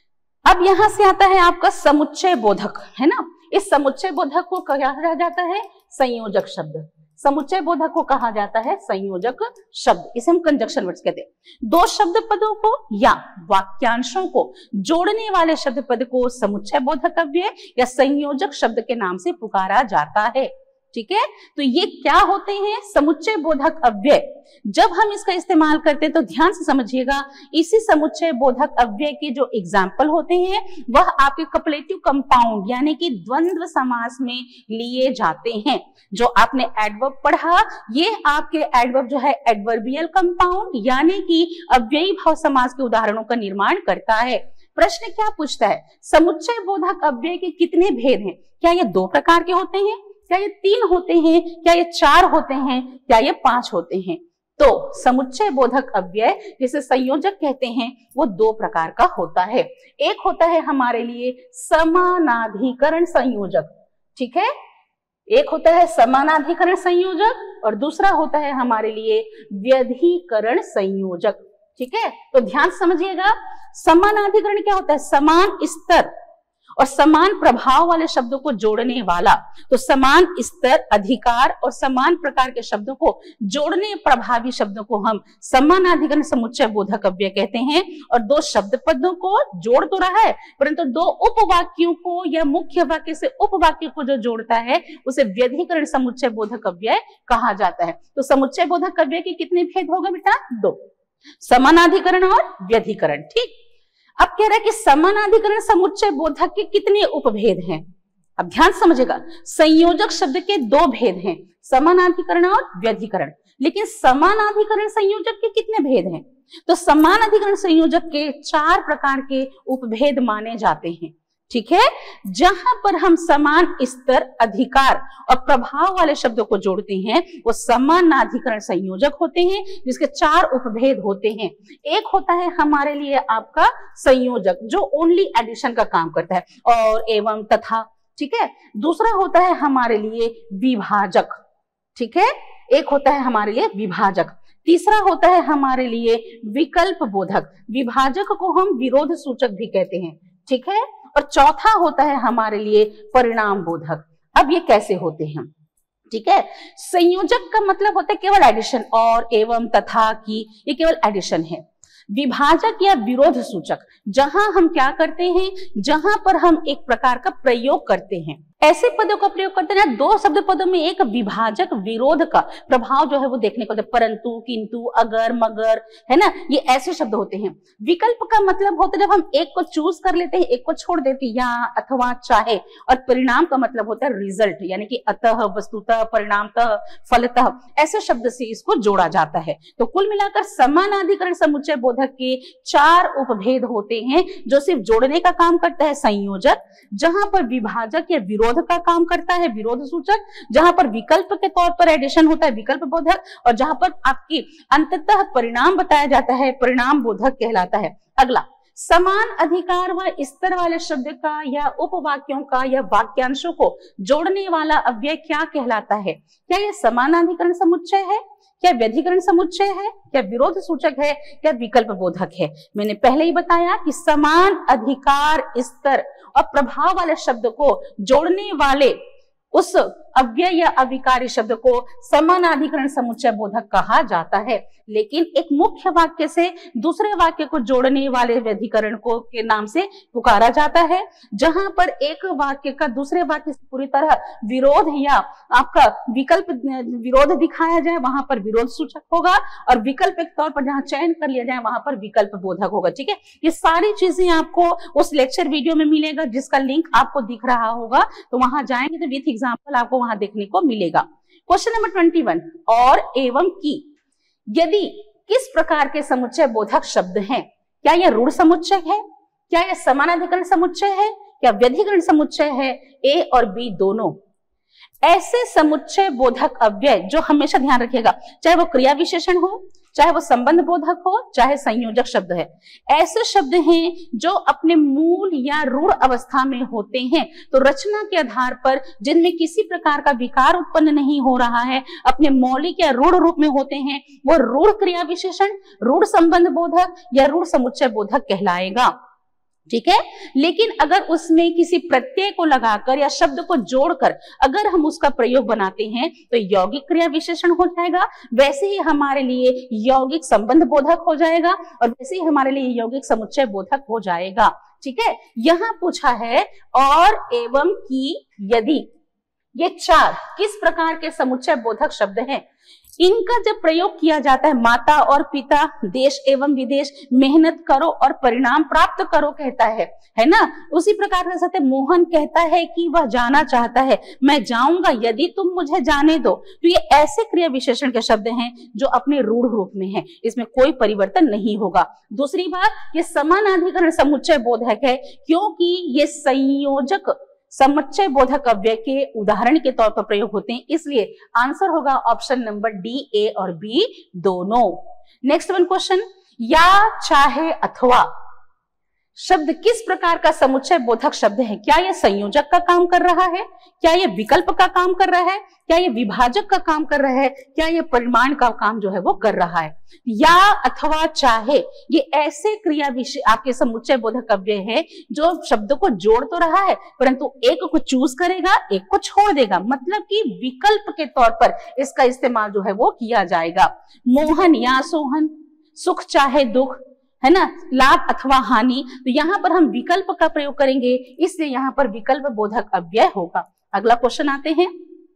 अब यहां से आता है आपका समुच्चय बोधक, है ना। इस समुच्चय बोधक को कहा जाता है संयोजक शब्द। समुच्चय बोधक को कहा जाता है संयोजक शब्द। इसे हम कंजक्शन वर्ड्स कहते हैं। दो शब्द पदों को या वाक्यांशों को जोड़ने वाले शब्द पद को समुच्चय बोधक अव्यय या संयोजक शब्द के नाम से पुकारा जाता है, ठीक है। तो ये क्या होते हैं समुच्चय बोधक अव्यय। जब हम इसका इस्तेमाल करते हैं तो ध्यान से समझिएगा, इसी समुच्चय बोधक अव्यय के जो एग्जाम्पल होते हैं वह आपके कपलेटिव कंपाउंड यानी कि द्वंद्व समास में लिए जाते हैं। जो आपने एडवर्ब पढ़ा, ये आपके एडवर्ब जो है एडवर्बियल कंपाउंड यानी कि अव्ययी भाव समास के उदाहरणों का निर्माण करता है। प्रश्न क्या पूछता है, समुच्चय बोधक अव्यय के कितने भेद हैं? क्या ये 2 प्रकार के होते हैं, क्या ये 3 होते हैं, क्या ये 4 होते हैं, क्या ये 5 होते हैं? तो समुच्चय बोधक अव्यय जिसे संयोजक कहते हैं वो 2 प्रकार का होता है। एक होता है हमारे लिए समानाधिकरण संयोजक, ठीक है। एक होता है समानाधिकरण संयोजक और दूसरा होता है हमारे लिए व्यधिकरण संयोजक, ठीक है। तो ध्यान समझिएगा, समानाधिकरण क्या होता है, समान स्तर और समान प्रभाव वाले शब्दों को जोड़ने वाला। तो समान स्तर, अधिकार और समान प्रकार के शब्दों को जोड़ने प्रभावी शब्दों को हम समानाधिकरण समुच्चय बोधक अव्यय कहते हैं। और 2 शब्द पदों को जोड़ तो रहा है परंतु 2 उपवाक्यों को या मुख्य वाक्य से उपवाक्य को जो जोड़ता है उसे व्यधिकरण समुच्चय बोधक अव्यय कहा जाता है। तो समुच्चय बोधक अव्यय के कितने भेद होगा बेटा? 2, समानाधिकरण और व्यधिकरण, ठीक। अब कह रहा है कि समानाधिकरण समुच्चय बोधक के कितने उपभेद हैं? अब ध्यान समझिएगा, संयोजक शब्द के 2 भेद हैं, समानाधिकरण और व्यधिकरण। लेकिन समानाधिकरण संयोजक के कितने भेद हैं? तो समानाधिकरण संयोजक के 4 प्रकार के उपभेद माने जाते हैं, ठीक है। जहां पर हम समान स्तर, अधिकार और प्रभाव वाले शब्दों को जोड़ते हैं वो समानाधिकरण संयोजक होते हैं, जिसके 4 उपभेद होते हैं। एक होता है हमारे लिए आपका संयोजक जो ओनली एडिशन का काम करता है, और, एवं, तथा, ठीक है। दूसरा होता है हमारे लिए विभाजक, ठीक है। एक होता है हमारे लिए विभाजक। तीसरा होता है हमारे लिए विकल्प बोधक, विभाजक को हम विरोध सूचक भी कहते हैं, ठीक है। और चौथा होता है हमारे लिए परिणाम बोधक। अब ये कैसे होते हैं, ठीक है। संयोजक का मतलब होता है केवल एडिशन, और, एवं, तथा, की, ये केवल एडिशन है। विभाजक या विरोध सूचक जहां हम क्या करते हैं, जहां पर हम एक प्रकार का प्रयोग करते हैं, ऐसे पदों का प्रयोग करते हैं 2 शब्द पदों में एक विभाजक विरोध का प्रभाव जो है वो देखने को, परंतु, किंतु, अगर, मगर, है ना, ये ऐसे शब्द होते हैं। विकल्प का मतलब होता है जब हम एक को चूज कर लेते हैं, एक को छोड़ देते हैं, या, अथवा, चाहे। और परिणाम का मतलब होता है रिजल्ट, यानी कि अतः, वस्तुतः, परिणामतः, फलतः, ऐसे शब्द से इसको जोड़ा जाता है। तो कुल मिलाकर समानाधिकरण समुच्चय बोधक के 4 उपभेद होते हैं। जो सिर्फ जोड़ने का काम करता है संयोजक, जहां पर विभाजक या विरोध का काम करता है विरोध सूचक, जहां पर विकल्प के तौर पर एडिशन होता है विकल्प बोधक, और जहां पर आपकी अंततः परिणाम बताया जाता है परिणाम बोधक कहलाता है। अगला, समान अधिकार व स्तर वाले शब्द का या उपवाक्यों का या वाक्यांशों को जोड़ने वाला अव्यय क्या कहलाता है? क्या यह समानाधिकरण समुच्चय है, क्या व्यधिकरण समुच्चय है, क्या विरोध सूचक है, क्या विकल्प बोधक है? मैंने पहले ही बताया कि समान अधिकार, स्तर और प्रभाव वाले शब्द को जोड़ने वाले उस अव्यय या अविकारी शब्द को समानाधिकरण समुच्चय बोधक कहा जाता है। लेकिन एक मुख्य वाक्य से दूसरे वाक्य को जोड़ने वाले व्यधिकरण को के नाम से पुकारा जाता है। जहां पर एक वाक्य का दूसरे वाक्य से पूरी तरह विरोध या आपका विकल्प विरोध दिखाया जाए वहां पर विरोध सूचक होगा, और विकल्प के तौर पर जहां चयन कर लिया जाए वहां पर विकल्प बोधक होगा, ठीक है। ये सारी चीजें आपको उस लेक्चर वीडियो में मिलेगा जिसका लिंक आपको दिख रहा होगा, तो वहां जाएंगे तो विथ एग्जाम्पल आपको वहां देखने को मिलेगा। क्वेश्चन नंबर 21, और, एवं, की यदि किस प्रकार के समुच्चय बोधक शब्द हैं? क्या यह रूढ़ समुच्चय है, क्या यह समानाधिकरण समुच्चय है, क्या व्यधिकरण समुच्चय है? ए और बी दोनों। ऐसे समुच्चय बोधक अव्यय जो हमेशा ध्यान रखिएगा, चाहे वो क्रिया विशेषण हो, चाहे वो संबंध बोधक हो, चाहे संयोजक शब्द है, ऐसे शब्द हैं जो अपने मूल या रूढ़ अवस्था में होते हैं, तो रचना के आधार पर जिनमें किसी प्रकार का विकार उत्पन्न नहीं हो रहा है, अपने मौलिक या रूढ़ रूप में होते हैं, वो रूढ़ क्रिया विशेषण, रूढ़ संबंध बोधक या रूढ़ समुच्चय बोधक कहलाएगा। ठीक है, लेकिन अगर उसमें किसी प्रत्यय को लगाकर या शब्द को जोड़कर अगर हम उसका प्रयोग बनाते हैं तो यौगिक क्रिया विशेषण हो जाएगा, वैसे ही हमारे लिए यौगिक संबंध बोधक हो जाएगा और वैसे ही हमारे लिए यौगिक समुच्चय बोधक हो जाएगा। ठीक है, यहां पूछा है और, एवं, की, यदि, ये चार किस प्रकार के समुच्चय बोधक शब्द हैं? इनका जब प्रयोग किया जाता है, माता और पिता, देश एवं विदेश, मेहनत करो और परिणाम प्राप्त करो कहता है ना, उसी प्रकार कह सकते मोहन कहता है कि वह जाना चाहता है, मैं जाऊंगा यदि तुम मुझे जाने दो। तो ये ऐसे क्रिया विशेषण के शब्द हैं जो अपने रूढ़ रूप में हैं, इसमें कोई परिवर्तन नहीं होगा। दूसरी बात, ये समानाधिकरण समुच्चय बोधक है क्योंकि ये संयोजक समुच्चय बोधक अव्यय के उदाहरण के तौर पर प्रयोग होते हैं, इसलिए आंसर होगा ऑप्शन नंबर डी, ए और बी दोनों। नेक्स्ट वन क्वेश्चन, या, चाहे, अथवा शब्द किस प्रकार का समुच्चय बोधक शब्द है? क्या यह संयोजक का काम कर रहा है? क्या यह विकल्प का काम कर रहा है? क्या यह विभाजक का काम कर रहा है? क्या यह परिमाण का काम जो है वो कर रहा है? या, अथवा, चाहे, ये ऐसे क्रिया विशेष आपके समुच्चय बोधक अव्यय है जो शब्द को जोड़ तो रहा है परंतु एक को चूज करेगा, एक को छोड़ देगा, मतलब कि विकल्प के तौर पर इसका इस्तेमाल जो है वो किया जाएगा। मोहन या सोहन, सुख चाहे दुख, है ना, लाभ अथवा हानि, तो यहाँ पर हम विकल्प का प्रयोग करेंगे, इसलिए यहाँ पर विकल्प बोधक अव्यय होगा। अगला क्वेश्चन आते हैं,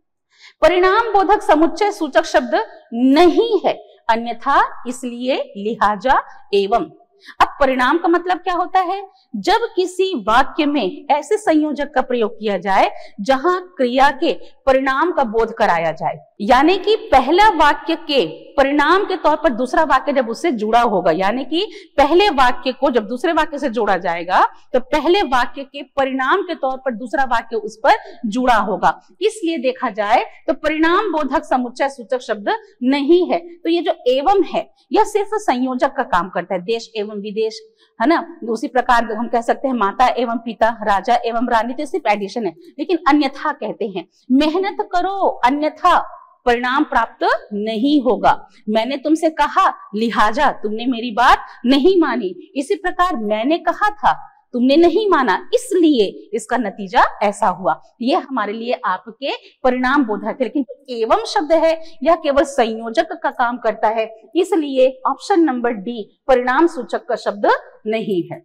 परिणाम बोधक समुच्चय सूचक शब्द नहीं है, अन्यथा, इसलिए, लिहाजा, एवं। अब परिणाम का मतलब क्या होता है? जब किसी वाक्य में ऐसे संयोजक का प्रयोग किया जाए जहां क्रिया के परिणाम का बोध कराया जाए, यानी कि पहला वाक्य के परिणाम के तौर पर दूसरा वाक्य जब उससे जुड़ा होगा, यानी कि पहले वाक्य को जब दूसरे वाक्य से जोड़ा जाएगा तो पहले वाक्य के परिणाम के तौर पर दूसरा वाक्य उस पर जुड़ा होगा, इसलिए देखा जाए तो परिणाम बोधक समुच्चय सूचक शब्द नहीं है। तो ये जो एवं है यह सिर्फ संयोजक का काम करता है, देश एवं विदेश, है ना, उसी प्रकार हम कह सकते हैं माता एवं पिता, राजा एवं रानी, तो सिर्फ एडिशन है। लेकिन अन्यथा कहते हैं, मेहनत करो अन्यथा परिणाम प्राप्त नहीं होगा, मैंने तुमसे कहा लिहाजा तुमने मेरी बात नहीं मानी, इसी प्रकार मैंने कहा था तुमने नहीं माना इसलिए इसका नतीजा ऐसा हुआ। ये हमारे लिए आपके परिणाम बोधक है, लेकिन एवं शब्द है यह केवल संयोजक का काम करता है, इसलिए ऑप्शन नंबर डी परिणाम सूचक का शब्द नहीं है।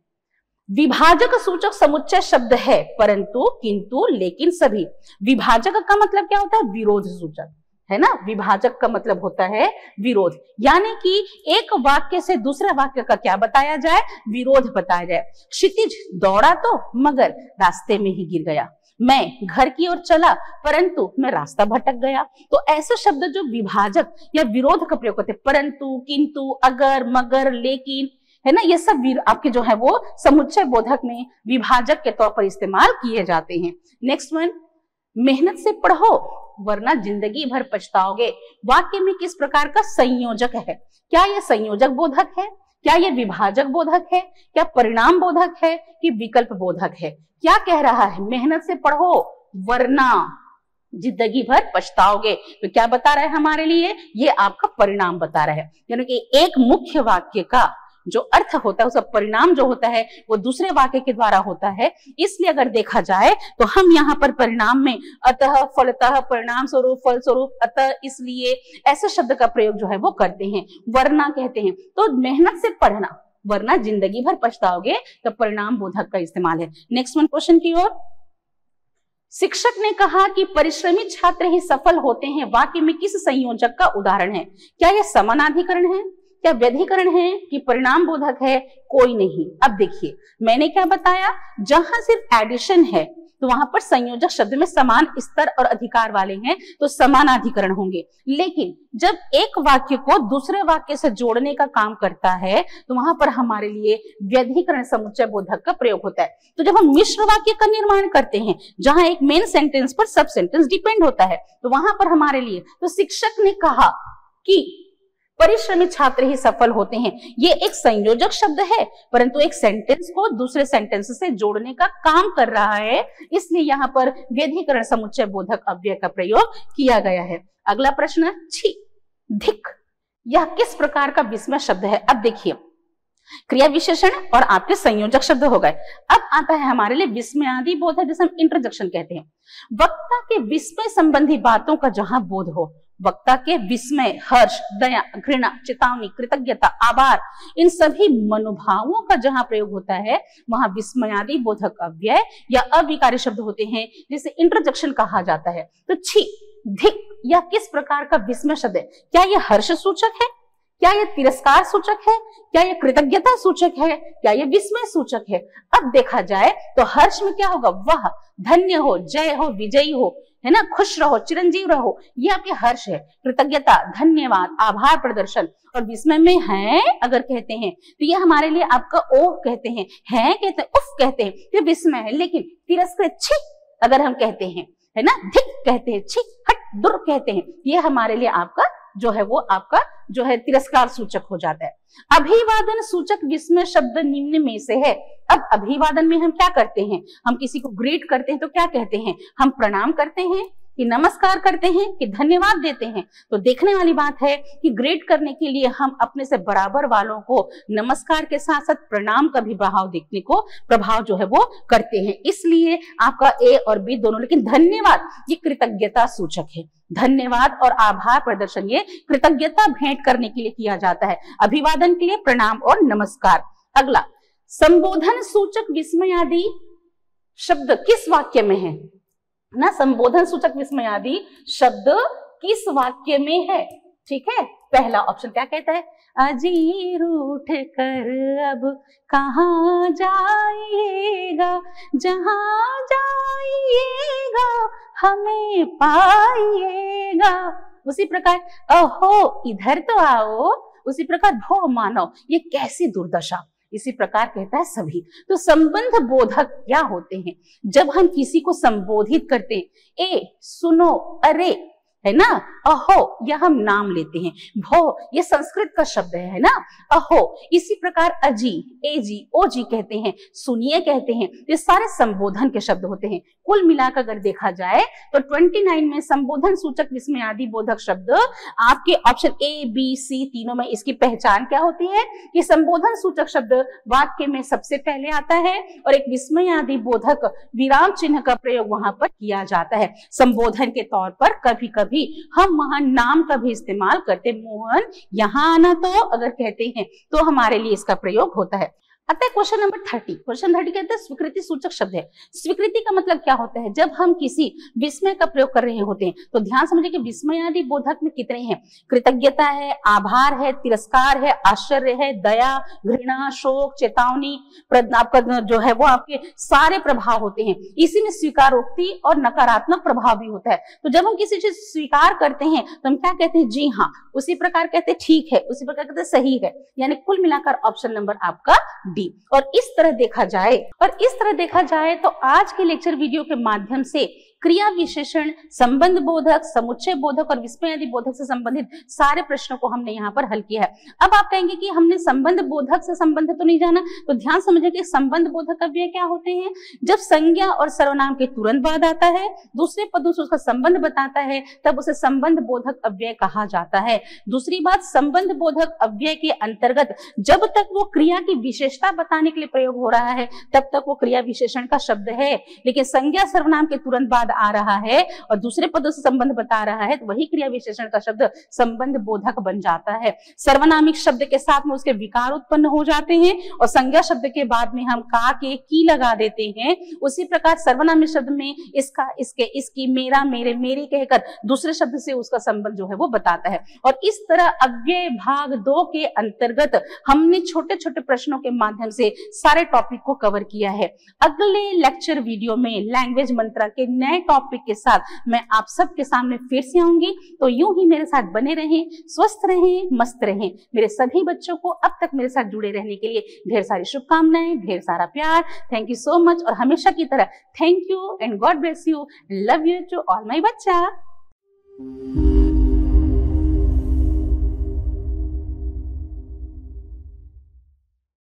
विभाजक सूचक समुच्चय शब्द है, परंतु, किंतु, लेकिन, सभी। विभाजक का मतलब क्या होता है? विरोध सूचक, है ना, विभाजक का मतलब होता है विरोध, यानी कि एक वाक्य से दूसरे वाक्य का क्या बताया जाए? विरोध बताया जाए। क्षितिज दौड़ा तो मगर रास्ते में ही गिर गया, मैं घर की ओर चला परंतु मैं रास्ता भटक गया। तो ऐसे शब्द जो विभाजक या विरोध का प्रयोग करते हैं, परंतु, किंतु, अगर, मगर, लेकिन, है ना, ये सब आपके जो है वो समुच्चय बोधक में विभाजक के तौर पर इस्तेमाल किए जाते हैं। नेक्स्ट वन, मेहनत से पढ़ो वरना जिंदगी भर पछताओगे, वाक्य में किस प्रकार का संयोजक है? क्या यह संयोजक बोधक है? क्या यह विभाजक बोधक है? क्या परिणाम बोधक है कि विकल्प बोधक है? क्या कह रहा है? मेहनत से पढ़ो वरना जिंदगी भर पछताओगे, तो क्या बता रहा है हमारे लिए? ये आपका परिणाम बता रहा है, यानी कि एक मुख्य वाक्य का जो अर्थ होता है उसका परिणाम जो होता है वो दूसरे वाक्य के द्वारा होता है। इसलिए अगर देखा जाए तो हम यहाँ पर परिणाम में अतः, फलतः, परिणाम स्वरूप, फल स्वरूप, अतः, इसलिए ऐसे शब्द का प्रयोग जो है वो करते हैं। वरना कहते हैं तो मेहनत से पढ़ना वरना जिंदगी भर पछताओगे, तो परिणाम बोधक का इस्तेमाल है। नेक्स्ट वन क्वेश्चन की ओर, शिक्षक ने कहा कि परिश्रमी छात्र ही सफल होते हैं, वाक्य में किस संयोजक का उदाहरण है? क्या यह समानाधिकरण है? क्या व्यधिकरण है कि परिणाम बोधक है? कोई नहीं। अब देखिए मैंने क्या बताया, जहां सिर्फ एडिशन है तो वहां पर संयोजक शब्द में समान स्तर और अधिकार वाले हैं तो समानाधिकरण होंगे। लेकिन जब एक वाक्य को दूसरे वाक्य से जोड़ने का काम करता है तो वहां पर हमारे लिए व्यधिकरण समुच्चय बोधक का प्रयोग होता है। तो जब हम मिश्र वाक्य का निर्माण करते हैं जहां एक मेन सेंटेंस पर सब सेंटेंस डिपेंड होता है, तो वहां पर हमारे लिए तो शिक्षक ने कहा कि परिश्रमी छात्र ही सफल होते हैं, ये एक संयोजक शब्द है परंतु एक सेंटेंस को दूसरे सेंटेंस से जोड़ने का काम कर रहा है, इसलिए यहाँ पर व्यधिकरण समुच्चय बोधक अव्यय का प्रयोग किया गया है। अगला प्रश्न, छी, धिक, यह किस प्रकार का विस्मय शब्द है? अब देखिए, क्रिया विशेषण और आपके संयोजक शब्द हो गए। अब आता है हमारे लिए विस्मयादि बोध है, जिसे हम इंटरजेक्शन कहते हैं। वक्ता के विस्मय संबंधी बातों का जहां बोध हो, वक्ता के विस्मय, हर्ष, दया, घृणा, चेतावनी, कृतज्ञता, आभार, इन सभी मनोभावों का जहां प्रयोग होता है वहां विस्मयादि बोधक अव्यय या अविकारी शब्द होते हैं, जिसे इंटरजेक्शन कहा जाता है। तो छी, धिक, यह किस प्रकार का विस्मय शब्द है? क्या यह हर्ष सूचक है? क्या यह तिरस्कार सूचक है? क्या यह कृतज्ञता सूचक है? क्या यह विस्मय सूचक है? अब देखा जाए तो हर्ष में क्या होगा? वह, धन्य हो, जय हो, विजयी हो, है ना, खुश रहो, चिरंजीव रहो, ये आपके हर्ष है। कृतज्ञता, धन्यवाद, आभार प्रदर्शन। और विस्मय में है अगर कहते हैं तो ये हमारे लिए आपका ओह कहते हैं, है कहते हैं, उफ कहते हैं, ये विस्मय है। लेकिन तिरस्कृत, छी अगर हम कहते हैं, है ना, धिक कहते हैं, छी, हट, दुर कहते हैं, ये हमारे लिए आपका जो है वो आपका जो है तिरस्कार सूचक हो जाता है। अभिवादन सूचक विस्मय शब्द निम्न में से है। अब अभिवादन में हम क्या करते हैं? हम किसी को ग्रीट करते हैं तो क्या कहते हैं? हम प्रणाम करते हैं कि नमस्कार करते हैं कि धन्यवाद देते हैं? तो देखने वाली बात है कि ग्रेट करने के लिए हम अपने से बराबर वालों को नमस्कार के साथ साथ प्रणाम का भी प्रभाव जो है वो करते हैं। इसलिए आपका ए और बी दोनों, लेकिन धन्यवाद ये कृतज्ञता सूचक है। धन्यवाद और आभार प्रदर्शन ये कृतज्ञता भेंट करने के लिए किया जाता है, अभिवादन के लिए प्रणाम और नमस्कार। अगला, संबोधन सूचक विस्मयादि शब्द किस वाक्य में है ना? संबोधन सूचक विस्मयादि शब्द किस वाक्य में है? ठीक है, पहला ऑप्शन क्या कहता है? अजीर उठ कर अब कहाँ जाइएगा, जहाँ जाइएगा हमें पाइएगा। उसी प्रकार अहो इधर तो आओ, उसी प्रकार भो मानो ये कैसी दुर्दशा, इसी प्रकार कहता है सभी। तो संबंध बोधक क्या होते हैं? जब हम किसी को संबोधित करते हैं, ए सुनो, अरे, है ना, अहो यह हम नाम लेते हैं, भो ये संस्कृत का शब्द है ना, अहो। इसी प्रकार अजी, एजी, ओजी कहते हैं, सुनिए कहते हैं, ये सारे संबोधन के शब्द होते हैं। कुल मिलाकर अगर देखा जाए तो 29 में संबोधन सूचक विस्मयादि बोधक शब्द आपके ऑप्शन ए, बी, सी तीनों में इसकी पहचान क्या होती है कि संबोधन सूचक शब्द वाक्य में सबसे पहले आता है और एक विस्मयादि बोधक विराम चिन्ह का प्रयोग वहां पर किया जाता है। संबोधन के तौर पर कभी कभी हम वहां नाम का भी इस्तेमाल करते, मोहन यहाँ आना, तो अगर कहते हैं तो हमारे लिए इसका प्रयोग होता है। अतः क्वेश्चन नंबर 30, क्वेश्चन 30 कहते हैं स्वीकृति सूचक शब्द है। स्वीकृति का मतलब क्या होता है? जब हम किसी विस्मय का प्रयोग कर रहे होते हैं तो ध्यान समझिए कि विस्मयादि बोधक में कितने हैं? कृतज्ञता है, आभार है, तिरस्कार है, आश्चर्य है, दया, घृणा, शोक, चेतावनी, आपका जो है वो आपके सारे प्रभाव होते हैं। इसी में स्वीकारोक्ति और नकारात्मक प्रभाव भी होता है। तो जब हम किसी चीज स्वीकार करते हैं तो हम क्या कहते हैं? जी हाँ। उसी प्रकार कहते हैं ठीक है, उसी प्रकार कहते हैं सही है। यानी कुल मिलाकर ऑप्शन नंबर आपका डी। और इस तरह देखा जाए तो आज के लेक्चर वीडियो के माध्यम से क्रिया विशेषण, संबंध बोधक, समुच्चय बोधक और विस्मयादि बोधक से संबंधित सारे प्रश्नों को हमने यहाँ पर हल किया है। अब आप कहेंगे कि हमने संबंध बोधक से संबंध तो नहीं जाना, तो ध्यान समझिए कि संबंध बोधक अव्यय क्या होते हैं? जब संज्ञा और सर्वनाम के तुरंत बाद आता है, दूसरे पदों से उसका संबंध बताता है, तब उसे संबंध बोधक अव्यय कहा जाता है। दूसरी बात, संबंध बोधक अव्यय के अंतर्गत जब तक वो क्रिया की विशेषता बताने के लिए प्रयोग हो रहा है तब तक वो क्रिया विशेषण का शब्द है, लेकिन संज्ञा सर्वनाम के तुरंत बाद आ रहा है और दूसरे पदों से संबंध बता रहा है तो वही क्रिया विशेषण का शब्द संबंध बोधक बन जाता है। सर्वनामिक शब्द के साथ में उसके विकार उत्पन्न हो जाते हैं और संज्ञा शब्द के बाद में हम का के की लगा देते हैं। उसी प्रकार सर्वनामिक शब्द में इसका, इसके, इसकी, मेरा, मेरे, मेरी कहकर दूसरे शब्द से उसका संबंध जो है वो बताता है। और इस तरह अव्यय भाग 2 के अंतर्गत हमने छोटे छोटे प्रश्नों के माध्यम से सारे टॉपिक को कवर किया है। अगले लेक्चर वीडियो में लैंग्वेज मंत्रा के नए टॉपिक के साथ मैं आप सबके सामने फिर से आऊंगी। तो यूं ही मेरे साथ बने रहें, स्वस्थ रहें, मस्त रहें। मेरे सभी बच्चों को अब तक मेरे साथ जुड़े रहने के लिए ढेर सारी शुभकामनाएं, ढेर सारा प्यार। थैंक यू सो मच और हमेशा की तरह thank you and god bless you. Love you to all my बच्चा।